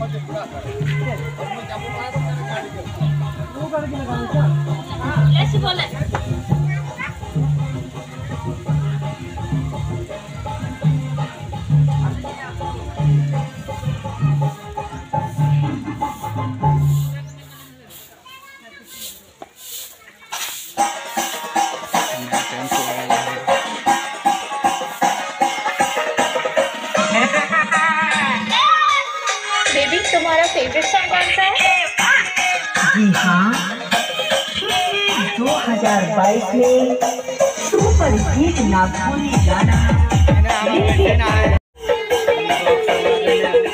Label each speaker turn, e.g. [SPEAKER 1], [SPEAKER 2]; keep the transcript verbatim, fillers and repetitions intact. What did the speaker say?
[SPEAKER 1] ऐसे बोले बेबी, तुम्हारा फेवरेट सॉन्ग कौन सा है?
[SPEAKER 2] जी हाँ, दो हज़ार बाईस में सुपर हिट नागपुरी गाना